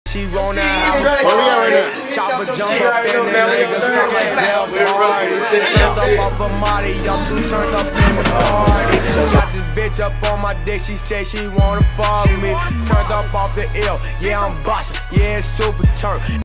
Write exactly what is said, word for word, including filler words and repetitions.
She wanna have a party. Chopper jump up in the nigga, sound like Jeff Hardy. Turned up off a Marty, I'm too turned up in the party. Got this bitch up on my dick, she said she wanna fuck me. Turned up off the ill, yeah I'm bossing, yeah it's super turn.